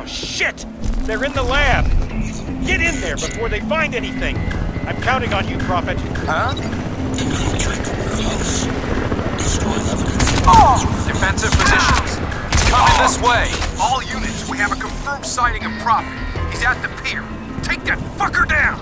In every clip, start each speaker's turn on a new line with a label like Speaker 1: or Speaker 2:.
Speaker 1: shit! They're in the lab! Get in there before they find anything! I'm counting on you, Prophet.
Speaker 2: Huh?
Speaker 3: Infiltrate the warehouse. Destroy evidence.
Speaker 2: Defensive positions. Coming this way. All units, we have a confirmed sighting of Prophet. He's at the pier. Take that fucker down!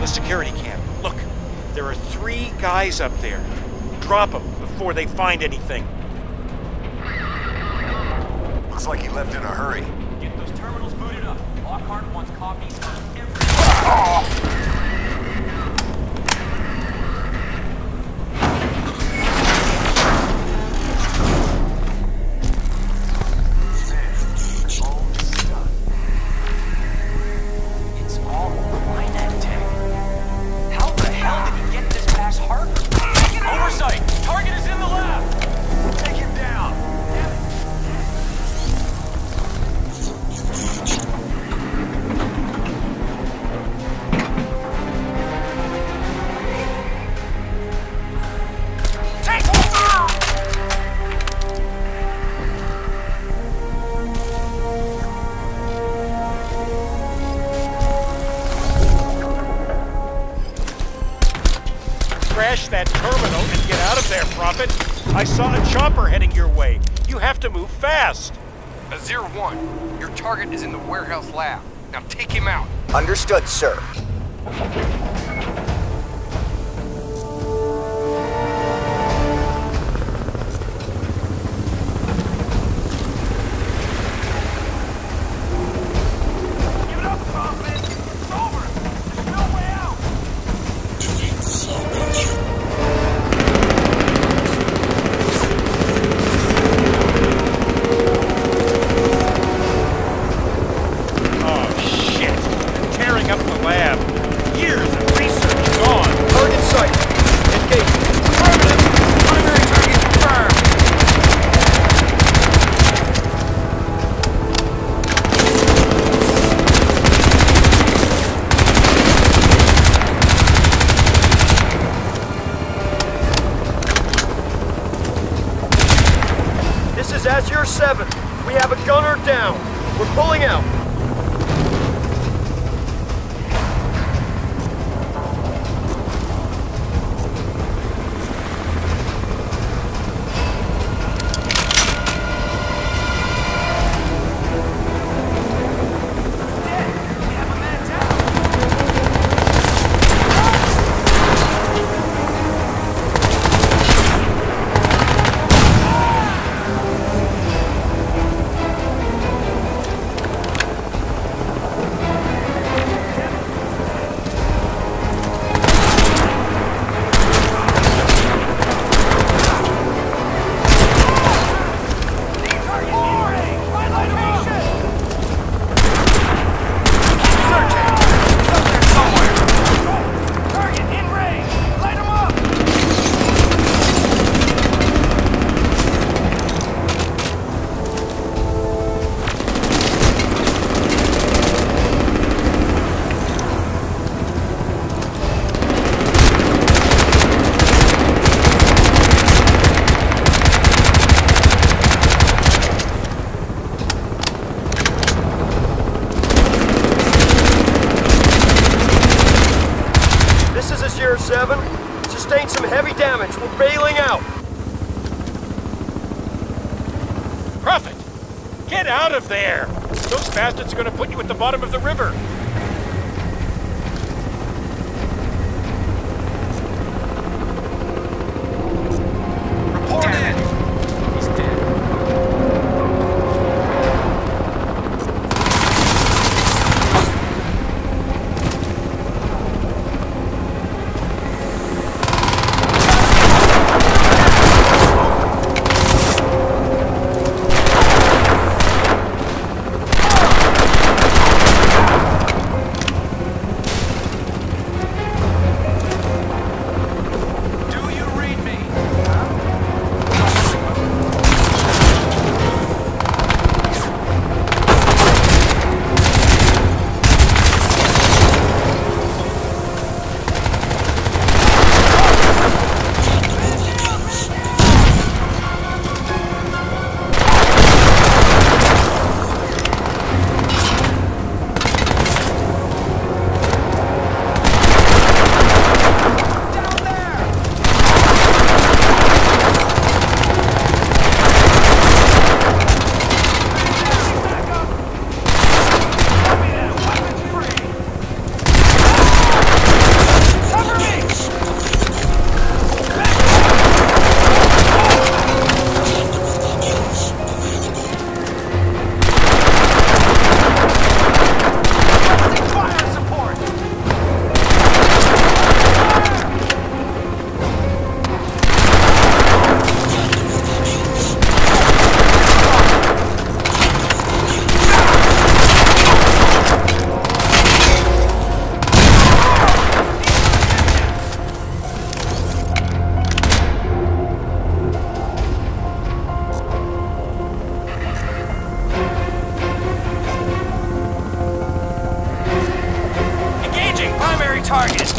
Speaker 1: security camp. Look, there are 3 guys up there. Drop them before they find anything.
Speaker 2: Looks like he left in a hurry.
Speaker 4: Get those terminals booted up. Lockhart wants copies of every... It's all Minec tech. How the hell did he get this past Harvard? Oversight! Target is in the lab!
Speaker 2: Take him down!
Speaker 4: Take over!
Speaker 1: Crash that terminal and get out of there, Prophet. I saw a chopper heading your way. You have to move fast.
Speaker 2: Azir 1, your target is in the warehouse lab. Now take him out.
Speaker 5: Understood, sir.
Speaker 4: Give it up, Prophet! It's over! There's no way out!
Speaker 3: Defeat the salvage.
Speaker 1: Oh, shit. They're tearing up the lab. Years of research gone.
Speaker 5: Target sight. Engage.
Speaker 2: Affirmative! Primary target confirmed!
Speaker 5: This is Azure 7. We have a gunner down. We're pulling out. This is Azure 7. Sustained some heavy damage. We're bailing out.
Speaker 1: Prophet, get out of there. Those bastards are going to put you at the bottom of the river.
Speaker 2: Report in!
Speaker 4: He's dead. target.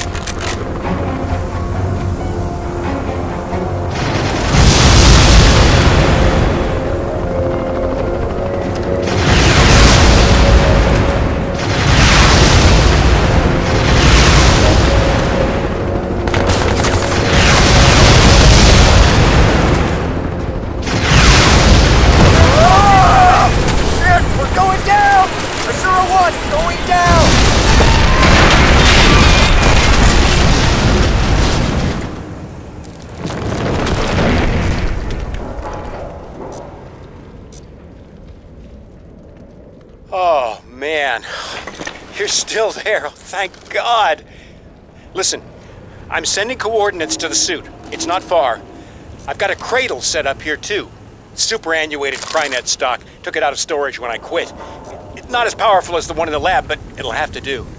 Speaker 1: Oh, man. You're still there. Oh, thank God. Listen, I'm sending coordinates to the suit. It's not far. I've got a cradle set up here, too. Superannuated Crynet stock. Took it out of storage when I quit. It's not as powerful as the one in the lab, but it'll have to do.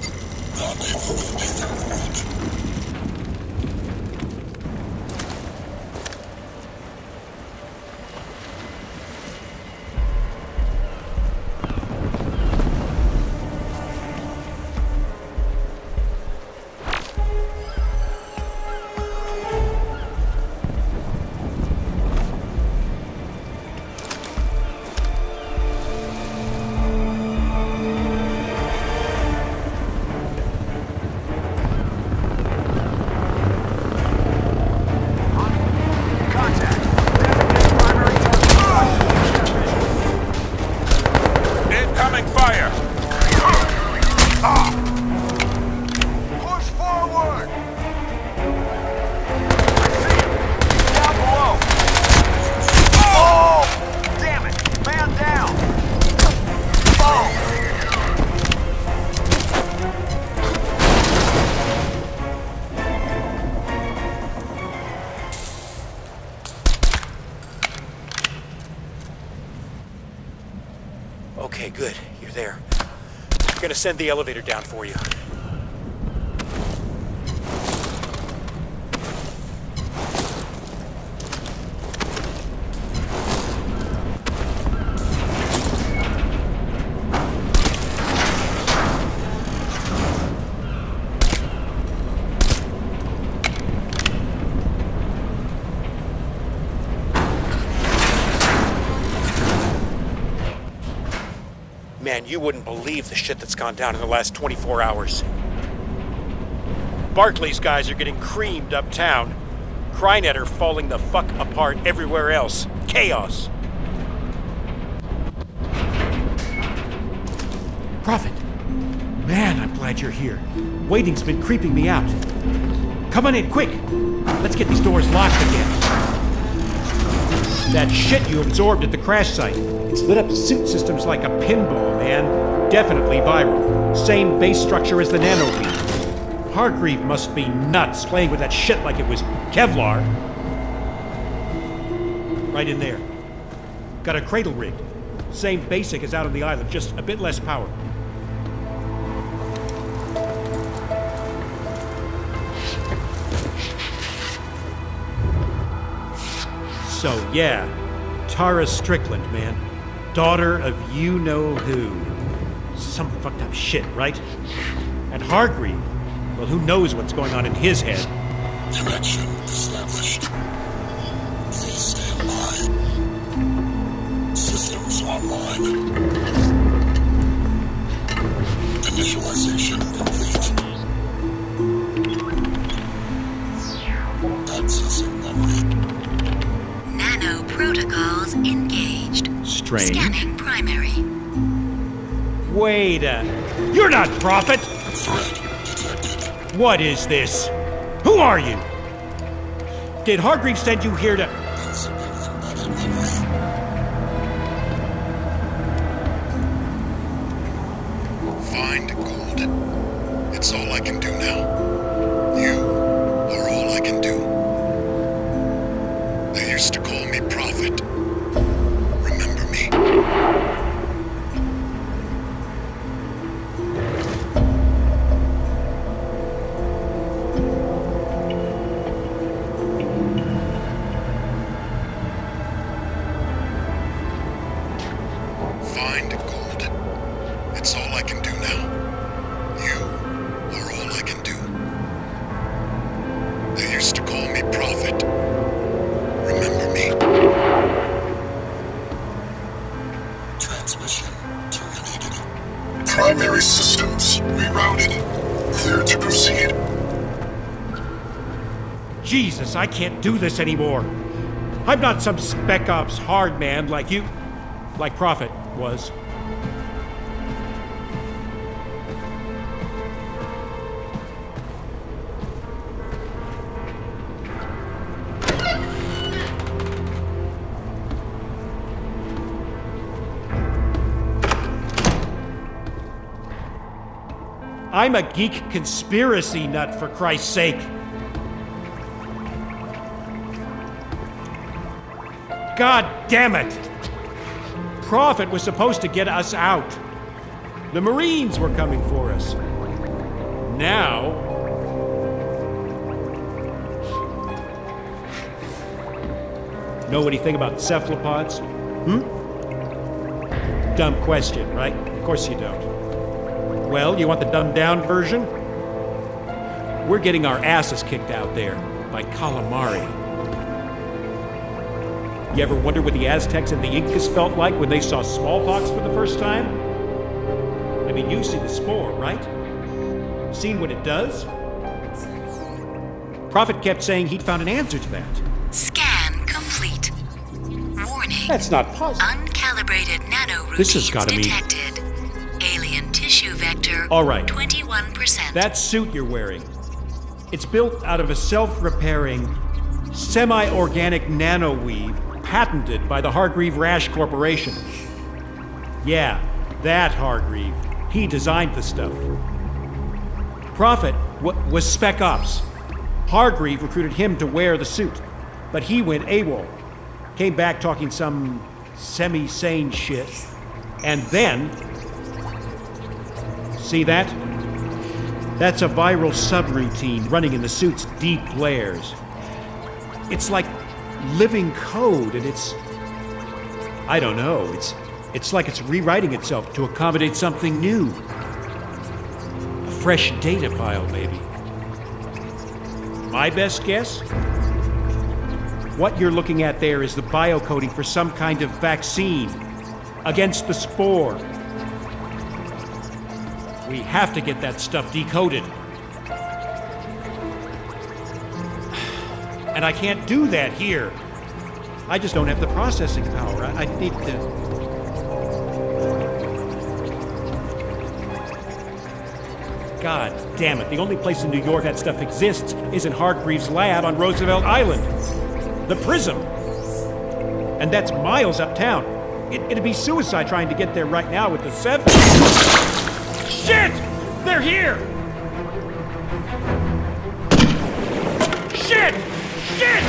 Speaker 1: Okay, good. You're there. I'm gonna send the elevator down for you. Man, you wouldn't believe the shit that's gone down in the last 24 hours. Barclay's guys are getting creamed uptown. Crynet are falling the fuck apart everywhere else. Chaos. Prophet. Man, I'm glad you're here. Waiting's been creeping me out. Come on in, quick. Let's get these doors locked again. That shit you absorbed at the crash site. It's lit up suit systems like a pinball, man. Definitely viral. Same base structure as the nanobeam. Hargreave must be nuts playing with that shit like it was Kevlar. Right in there. Got a cradle rigged. Same basic as out on the island, just a bit less power. So, yeah, Tara Strickland, man. Daughter of you-know-who. Some fucked up shit, right? And Hargreave, well, who knows what's going on in his head?
Speaker 3: Connection established. Please stand by. Systems online. Initialization complete. Accessing memory.
Speaker 6: Protocols engaged.
Speaker 1: Strange.
Speaker 6: Scanning primary.
Speaker 1: Wait You're not Prophet!
Speaker 3: Threat detected.
Speaker 1: What is this? Who are you? Did Hargreave send you here to...
Speaker 3: Embedded memory. Find gold. It's all I can do now. You are all I can do. They used to call me Prophet. Remember me? Find gold. It's all I can do now. You are all I can do. Base systems rerouted. Clear to proceed.
Speaker 7: Jesus, I can't do this anymore. I'm not some Spec Ops hard man like you... like Prophet was. I'm a geek conspiracy nut, for Christ's sake. God damn it! Prophet was supposed to get us out. The Marines were coming for us. Now... Know anything about cephalopods? Dumb question, right? Of course you don't. Well, you want the dumbed-down version? We're getting our asses kicked out there by calamari. You ever wonder what the Aztecs and the Incas felt like when they saw smallpox for the first time? I mean, you've seen the spore, right? Seen what it does? Prophet kept saying he'd found an answer to that.
Speaker 6: Scan complete. Warning.
Speaker 7: That's not possible.
Speaker 6: Uncalibrated nanoroutines
Speaker 7: This has gotta mean...
Speaker 6: detected. Alien tissue vector.
Speaker 7: All right.
Speaker 6: 21%.
Speaker 7: That suit you're wearing, it's built out of a self-repairing, semi-organic nanoweave patented by the Hargreave Rash Corporation. Yeah, that Hargreave. He designed the stuff. Prophet was Spec Ops. Hargreave recruited him to wear the suit, but he went AWOL. Came back talking some semi-sane shit, and then... See that? That's a viral subroutine running in the suit's deep layers. It's like living code, and it's... I don't know, it's like it's rewriting itself to accommodate something new. A fresh data file, maybe. My best guess? What you're looking at there is the biocoding for some kind of vaccine against the spore. We have to get that stuff decoded. And I can't do that here. I just don't have the processing power. I need to... God damn it. The only place in New York that stuff exists is in Hargreaves' lab on Roosevelt Island. The Prism. And that's miles uptown. It'd be suicide trying to get there right now with the 7... Shit! They're here! Shit! Shit!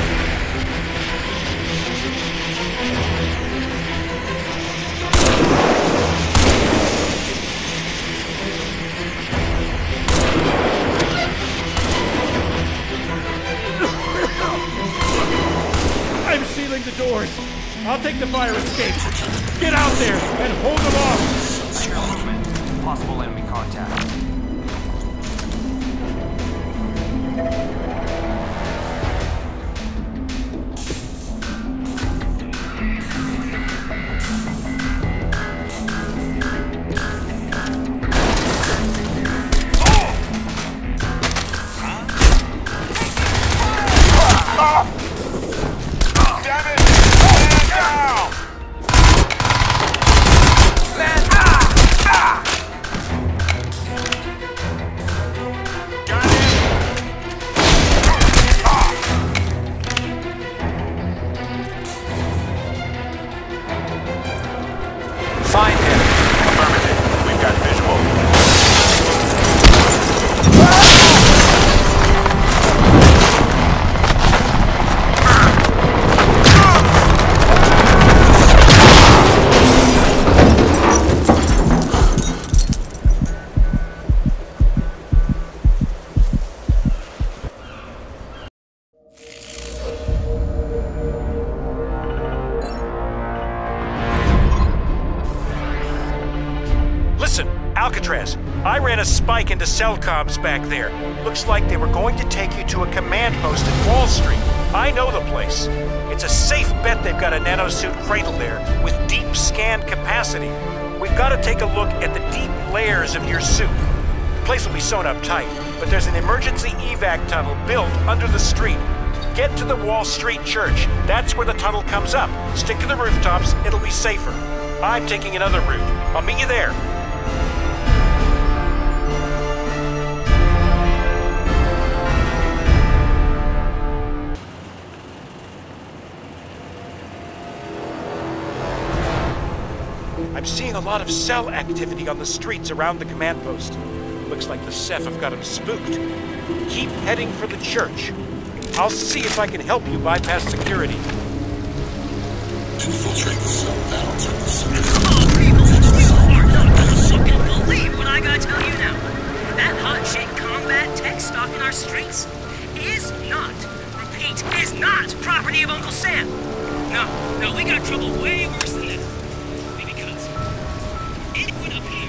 Speaker 7: I'm sealing the doors. I'll take the fire escape. Get out there and hold them off.
Speaker 4: Secure movement. Possible enemy contact.
Speaker 2: Find him. Affirmative. We've got visual.
Speaker 7: Alcatraz, I ran a spike into cell comms back there. Looks like they were going to take you to a command post at Wall Street. I know the place. It's a safe bet they've got a nanosuit cradle there with deep scan capacity. We've got to take a look at the deep
Speaker 1: layers of your suit. The place will be sewn up tight, but there's an emergency evac tunnel built under the street. Get to the Wall Street Church. That's where the tunnel comes up. Stick to the rooftops, it'll be safer. I'm taking another route. I'll meet you there. I'm seeing a lot of cell activity on the streets around the command post. Looks like the Ceph have got them spooked. Keep heading for the church. I'll see if I can help you bypass security.
Speaker 3: Infiltrate the cell panels at the center.
Speaker 8: Come on, people! You are not gonna fucking believe what I gotta tell you now. That hot shit combat tech stalking our streets is not, repeat, is not property of Uncle Sam. No, we got trouble way worse than this. Because it would appear.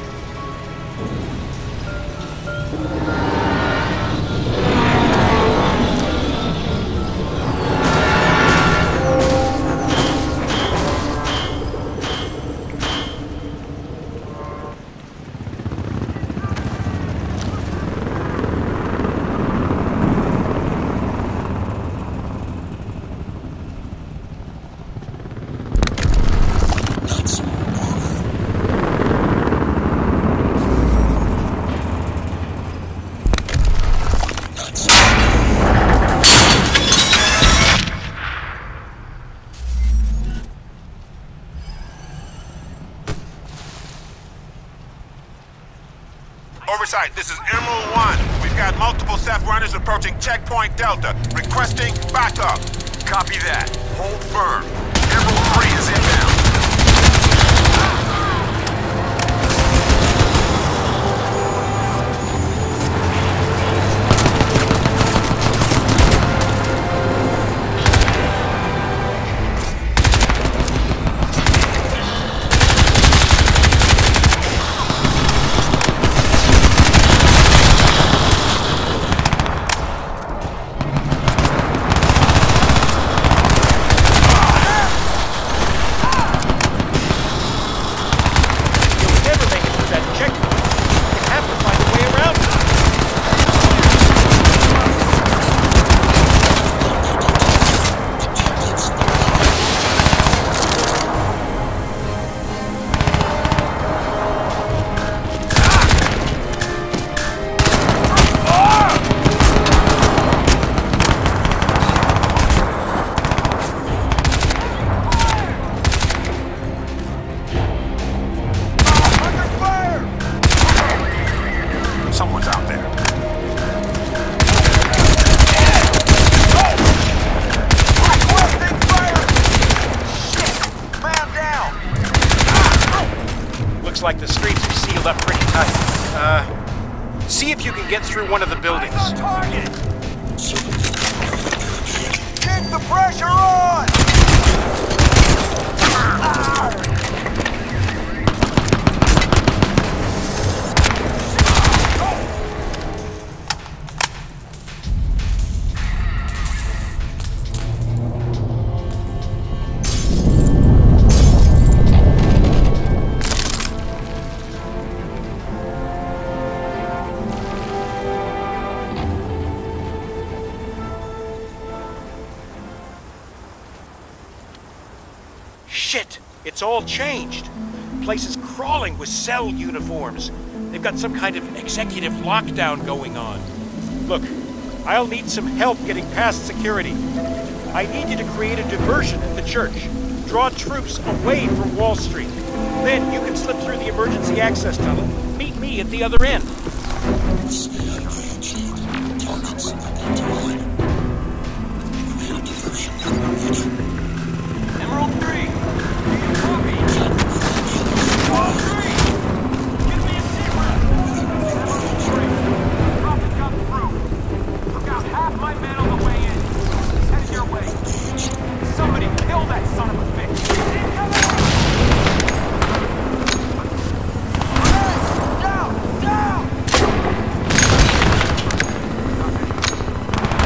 Speaker 9: Oversight, this is Emerald 1. We've got multiple Ceph runners approaching Checkpoint Delta, requesting backup.
Speaker 2: Copy that. Hold firm. Emerald 3 is inbound.
Speaker 9: Someone's out there.
Speaker 2: Requesting fire! Shit! Man down!
Speaker 1: Looks like the streets are sealed up pretty tight. See if you can get through one of the buildings.
Speaker 2: Eyes on target! Keep the pressure on!
Speaker 1: Shit! It's all changed. The place is crawling with cell uniforms. They've got some kind of executive lockdown going on. Look, I'll need some help getting past security. I need you to create a diversion at the church. Draw troops away from Wall Street. Then you can slip through the emergency access tunnel. Meet me at the other end.
Speaker 3: Stay engaged. Targets identified. We need a diversion complete.
Speaker 4: Emerald 3! Do you copy? Wall 3! Give me a secret! Emerald 3! Prophet got through. Took out half my men on the way in. He's headed your way. Somebody kill that son of a bitch! Down! Down!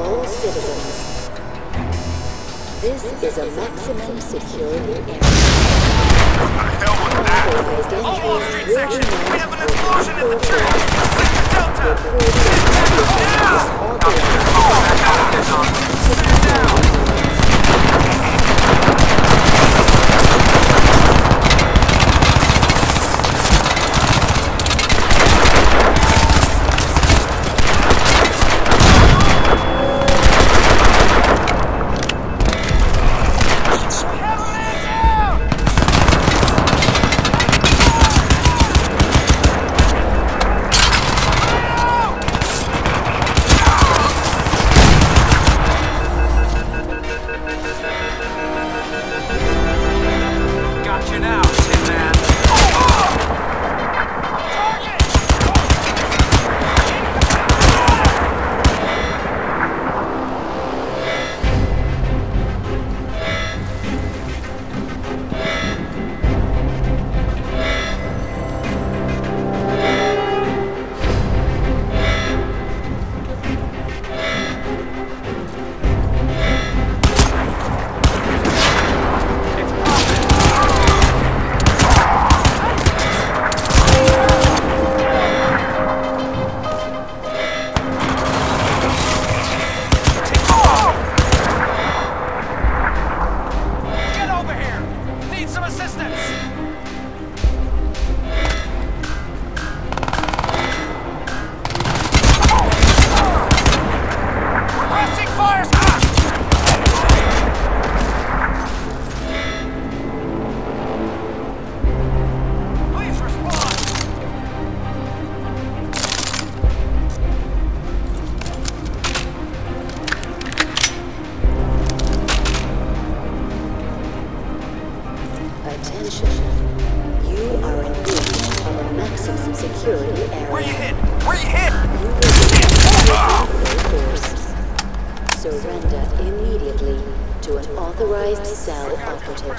Speaker 10: all citizens. This is a maximum security area.
Speaker 9: What the hell was that?
Speaker 10: All
Speaker 4: Wall Street section! We have an explosion in the church! Sector Delta! Sit down!
Speaker 10: Surrender immediately to an authorized cell operative.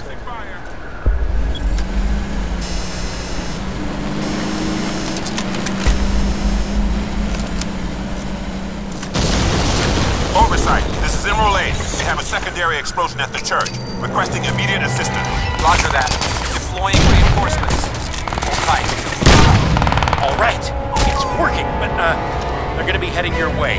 Speaker 9: Oversight, this is Emerald 8. We have a secondary explosion at the church. Requesting immediate assistance.
Speaker 2: Roger that. Deploying reinforcements. Hold tight.
Speaker 1: All right, it's working, but they're gonna be heading your way.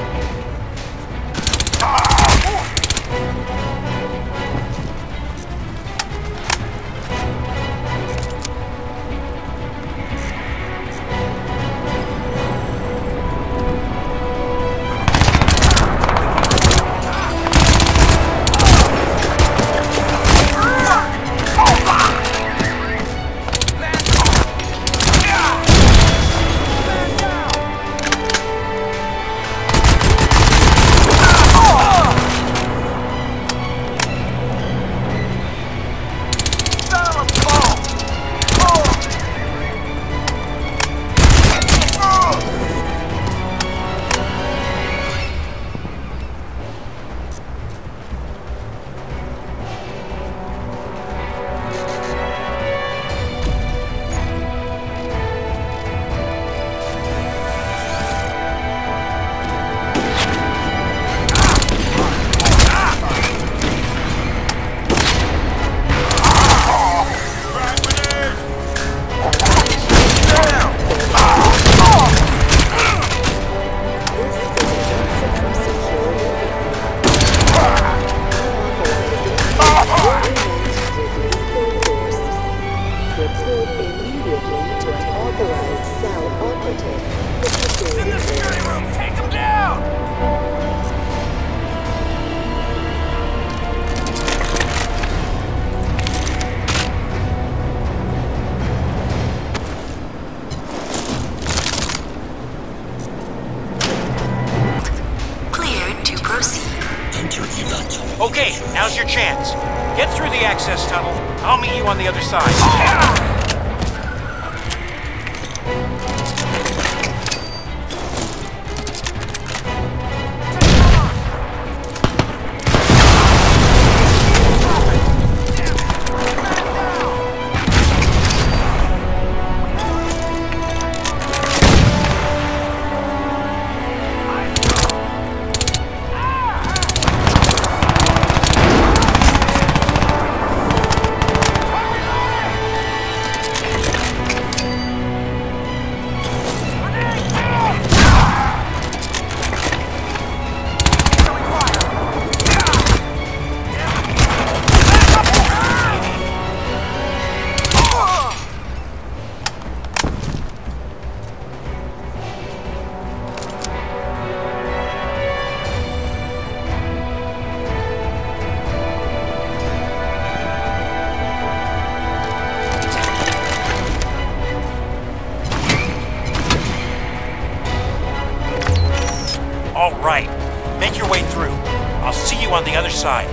Speaker 1: Okay, now's your chance. Get through the access tunnel. I'll meet you on the other side.
Speaker 7: All right. Make your way through. I'll see you on the other side.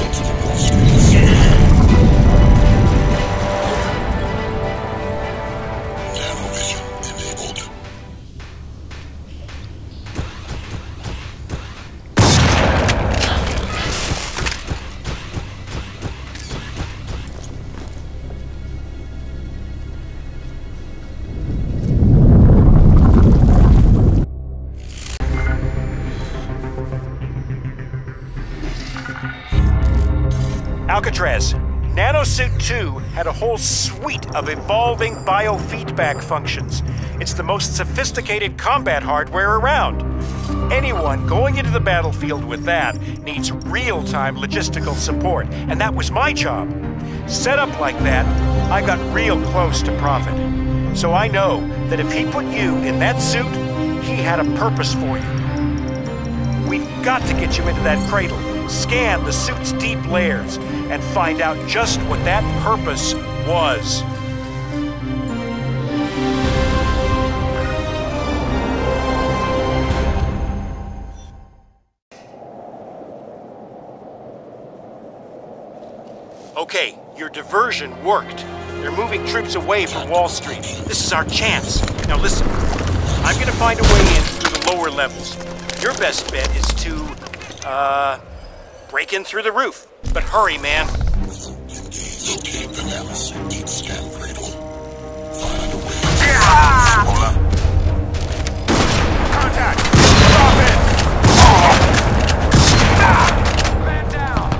Speaker 3: Nanovision enabled.
Speaker 1: Alcatraz, Nanosuit 2 had a whole suite of evolving biofeedback functions. It's the most sophisticated combat hardware around. Anyone going into the battlefield with that needs real-time logistical support, and that was my job. Set up like that, I got real close to Prophet. So I know that if he put you in that suit, he had a purpose for you. We've got to get you into that cradle, scan the suit's deep layers, and find out just what that purpose was. Okay, your diversion worked. They're moving troops away from Wall Street. This is our chance. Now listen, I'm gonna find a way in through the lower levels. Your best bet is to, break in through the roof. But hurry, man.
Speaker 3: Locate the nanosuit deep scan cradle. Find a way.
Speaker 9: Contact! Stop it!
Speaker 4: Man down.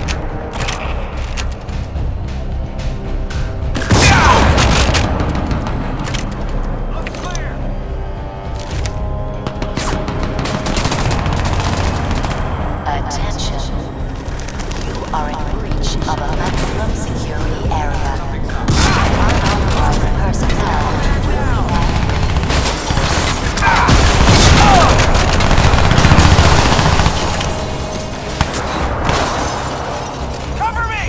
Speaker 4: Looks clear.
Speaker 10: Attention. You are in breach of a maximum security area. Unauthorized personnel will be
Speaker 4: Cover me.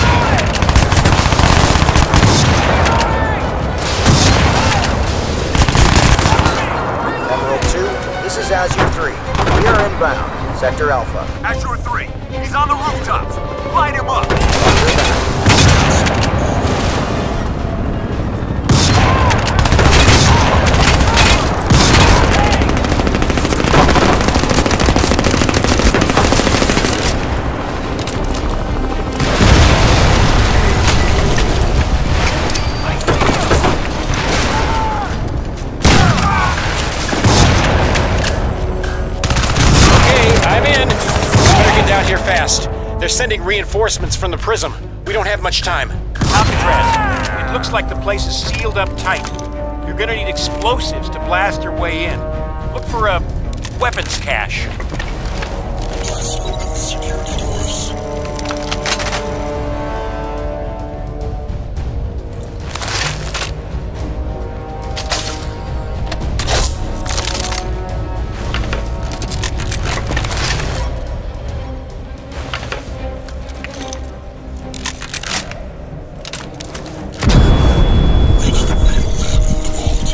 Speaker 11: Emerald 2, this is Azure 3. We are inbound. Sector Alpha.
Speaker 2: Azure 3, he's on the rooftops. Light him up.
Speaker 1: I'm in. Better get down here fast. They're sending reinforcements from the prism. We don't have much time. Alcatraz, it looks like the place is sealed up tight. You're gonna need explosives to blast your way in. Look for a weapons cache.
Speaker 3: Let's open the security doors. Reach the cradle lab in the vault.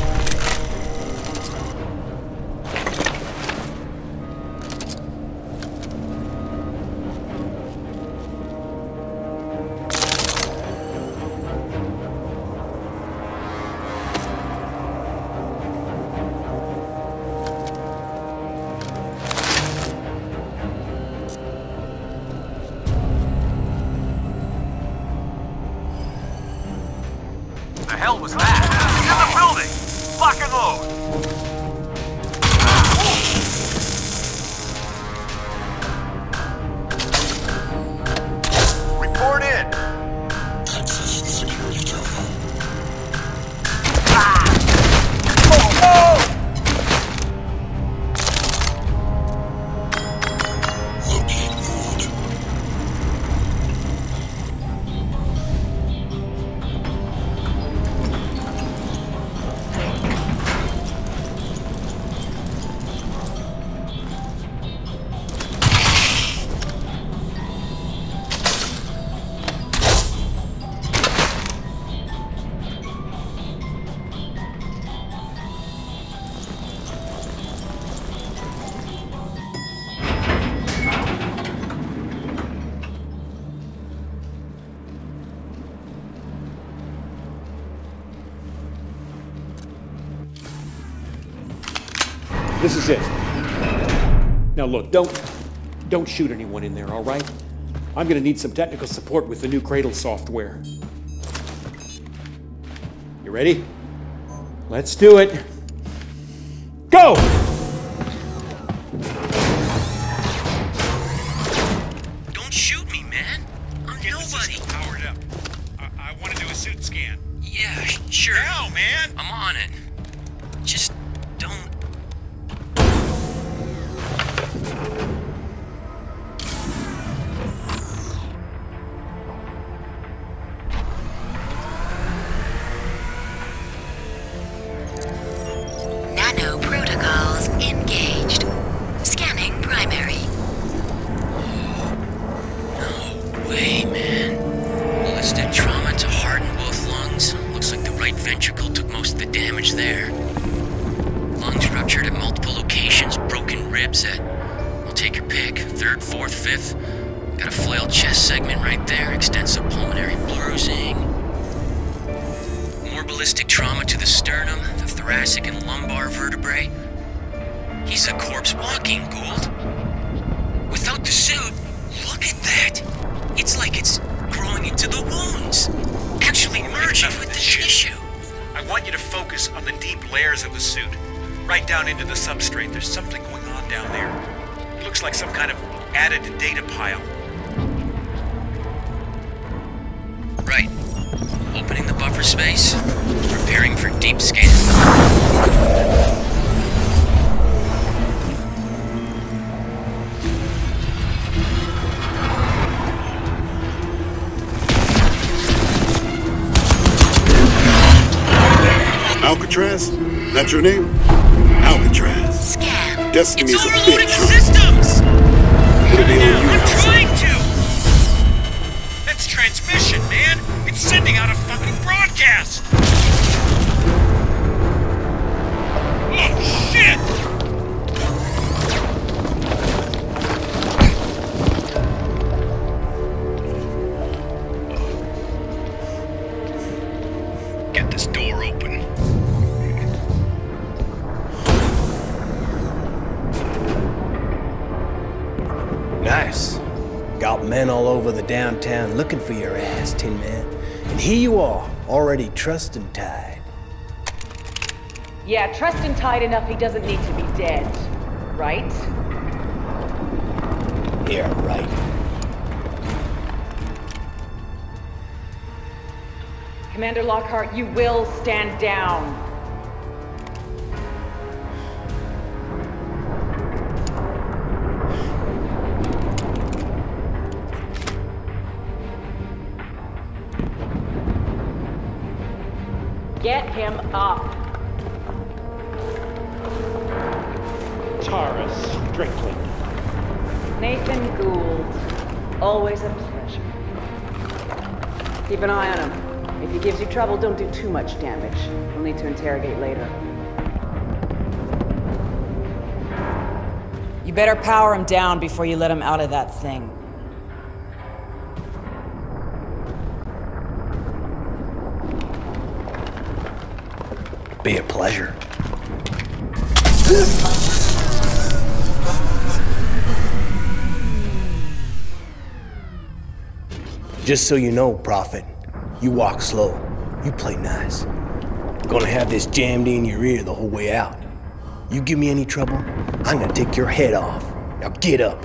Speaker 2: The hell was that? He's in the building! Lock and load! Report in!
Speaker 3: Access the security terminal. Locate node.
Speaker 7: This is it. Now look, don't shoot anyone in there, all right? I'm gonna need some technical support with the new Cradle software. You ready? Let's do it. Go!
Speaker 8: Don't shoot me, man. I'm nobody.
Speaker 1: Powered up. I want to do a suit scan.
Speaker 8: Yeah, sure.
Speaker 1: Now, man!
Speaker 8: I'm on it. Just don't.
Speaker 6: Nano protocols engaged. Scanning primary.
Speaker 8: No way, man. Ballistic trauma to heart and both lungs. Looks like the right ventricle took most of the damage there. Lungs ruptured at multiple locations, broken ribs at, well, take your pick, 3rd, 4th, 5th. Got a flailed chest segment right there, extensive pulmonary bruising. More ballistic trauma to the sternum, the thoracic and lumbar vertebrae. He's a corpse walking, Gould. Without the suit, look at that! It's like it's growing into the wounds. Actually merging with the tissue.
Speaker 1: I want you to focus on the deep layers of the suit. Right down into the substrate. There's something going on down there. It looks like some kind of added data pile.
Speaker 8: Right. Opening the buffer space. Preparing for deep scan.
Speaker 3: Alcatraz? That's your name? Alcatraz.
Speaker 6: Scan.
Speaker 3: Destiny's
Speaker 8: It's
Speaker 3: a
Speaker 8: overloading
Speaker 3: bitch.
Speaker 8: systems!
Speaker 3: It'll be on you,
Speaker 8: I'm
Speaker 3: Alcatraz.
Speaker 8: trying to!
Speaker 1: That's transmission, man! It's sending out a fucking broadcast! Oh, shit!
Speaker 3: Get this door open.
Speaker 11: Nice. Got men all over the downtown looking for your ass, Tin Man. And here you are, already trussed and tied.
Speaker 12: Yeah, trussed and tied enough he doesn't need to be dead. Right?
Speaker 11: Yeah, right.
Speaker 12: Commander Lockhart, you will stand down. Get him up.
Speaker 7: Tara Strickland.
Speaker 12: Nathan Gould. Always a pleasure. Keep an eye on him. If he gives you trouble, don't do too much damage. We'll need to interrogate later.
Speaker 13: You better power him down before you let him out of that thing.
Speaker 11: Be a pleasure. Just so you know, Prophet, you walk slow. You play nice. Gonna have this jammed in your ear the whole way out. You give me any trouble, I'm gonna take your head off. Now get up.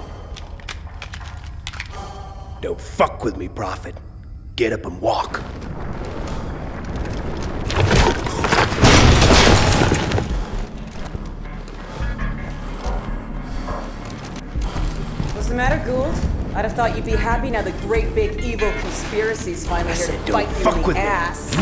Speaker 11: Don't fuck with me, Prophet. Get up and walk.
Speaker 12: What's the matter, Gould? I'd have thought you'd be happy now the great big evil conspiracy's finally here to bite you in the ass.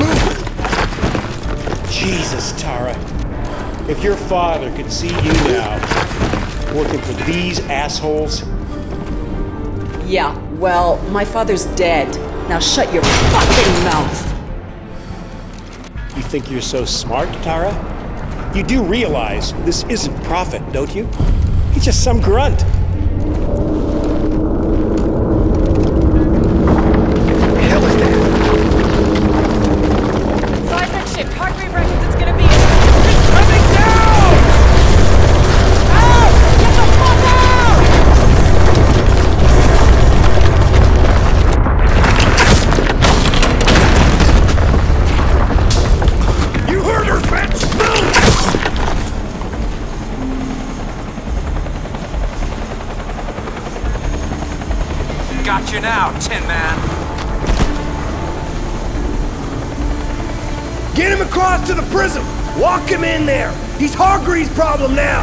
Speaker 7: Jesus, Tara. If your father could see you now, working for these assholes.
Speaker 13: Yeah, well, my father's dead. Now shut your fucking mouth.
Speaker 7: You think you're so smart, Tara? You do realize this isn't Prophet, don't you? He's just some grunt.
Speaker 12: Seismic ship, heart rate records, it's gonna be coming down!
Speaker 2: you now, Tin Man.
Speaker 11: Get him across to the prism! Walk him in there! He's Hargreaves' problem now!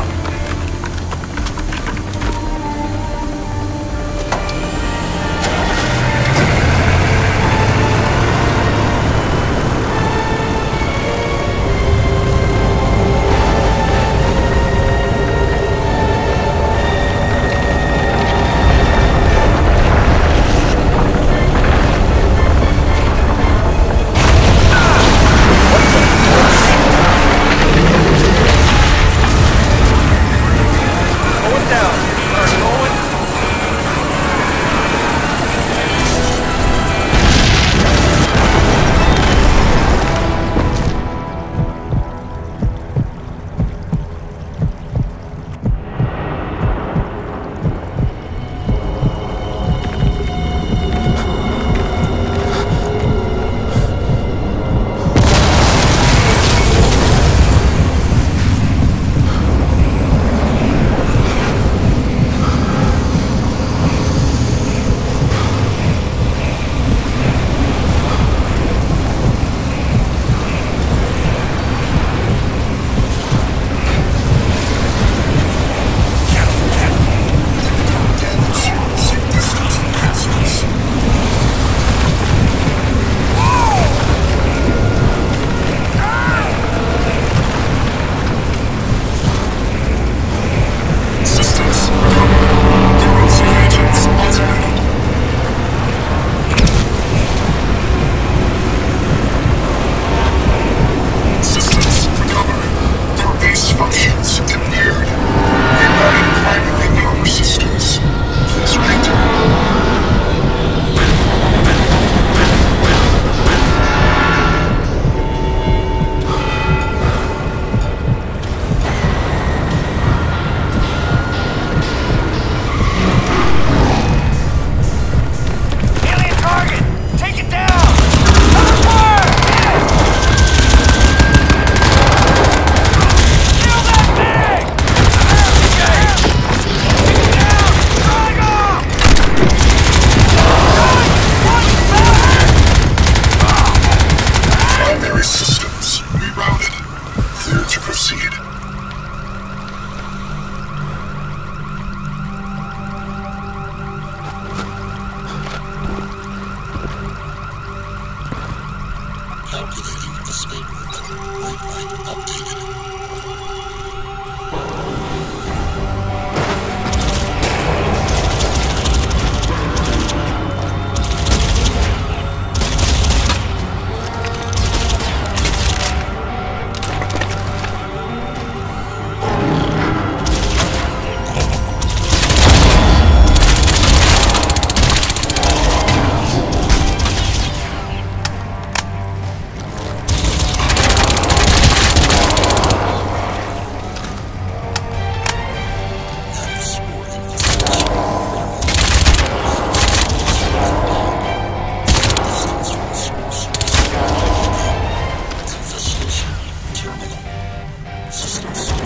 Speaker 3: Calculating escape route. Waypoint updated. Systems